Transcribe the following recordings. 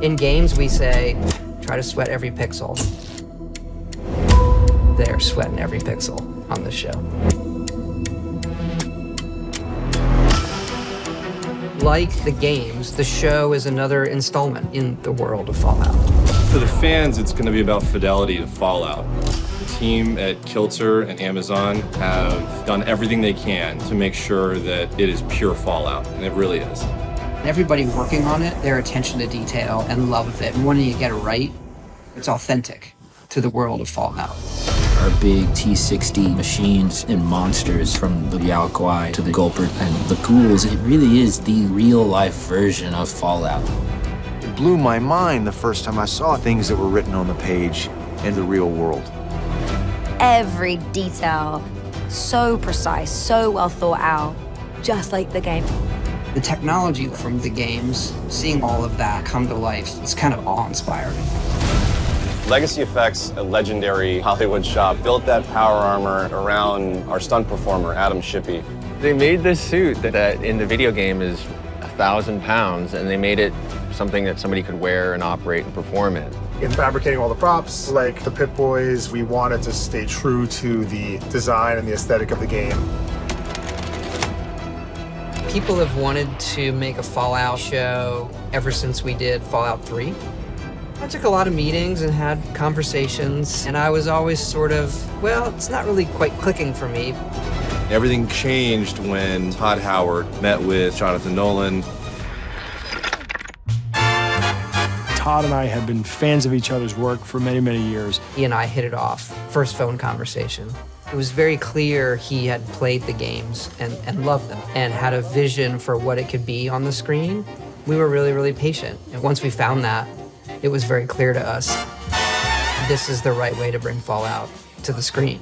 In games, we say, try to sweat every pixel. They're sweating every pixel on this show. Like the games, the show is another installment in the world of Fallout. For the fans, it's going to be about fidelity to Fallout. The team at Kilter and Amazon have done everything they can to make sure that it is pure Fallout, and it really is. Everybody working on it, their attention to detail and love of it. And when you get it right, it's authentic to the world of Fallout. Our big T-60 machines and monsters, from the Yao-Guai to the Gulper and the ghouls, it really is the real-life version of Fallout. It blew my mind the first time I saw things that were written on the page in the real world. Every detail, so precise, so well thought out, just like the game. The technology from the games, seeing all of that come to life, it's kind of awe-inspiring. Legacy Effects, a legendary Hollywood shop, built that power armor around our stunt performer, Adam Shippey. They made this suit that in the video game is 1,000 pounds, and they made it something that somebody could wear and operate and perform in. In fabricating all the props, like the Pit Boys, we wanted to stay true to the design and the aesthetic of the game. People have wanted to make a Fallout show ever since we did Fallout 3. I took a lot of meetings and had conversations, and I was always sort of, well, it's not really quite clicking for me. Everything changed when Todd Howard met with Jonathan Nolan. Todd and I have been fans of each other's work for many, many years. He and I hit it off, first phone conversation. It was very clear he had played the games and loved them and had a vision for what it could be on the screen. We were really, really patient. And once we found that, it was very clear to us, this is the right way to bring Fallout to the screen.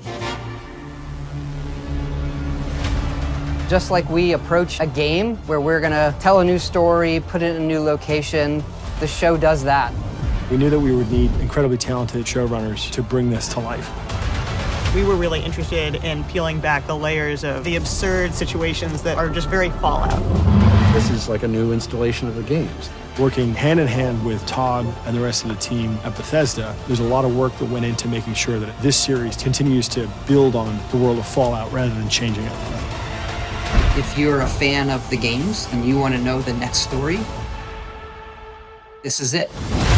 Just like we approach a game where we're gonna tell a new story, put it in a new location, the show does that. We knew that we would need incredibly talented showrunners to bring this to life. We were really interested in peeling back the layers of the absurd situations that are just very Fallout. This is like a new installation of the games. Working hand in hand with Todd and the rest of the team at Bethesda, there's a lot of work that went into making sure that this series continues to build on the world of Fallout rather than changing it. If you're a fan of the games and you want to know the next story, this is it.